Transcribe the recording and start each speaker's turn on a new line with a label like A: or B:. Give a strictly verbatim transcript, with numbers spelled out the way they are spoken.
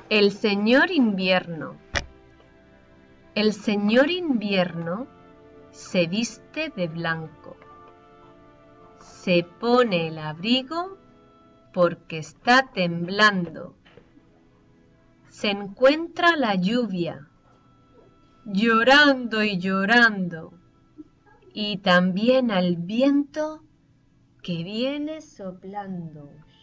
A: El señor invierno. El señor invierno se viste de blanco. Se pone el abrigo porque está temblando. Se encuentra la lluvia, llorando y llorando, y también al viento que viene soplando.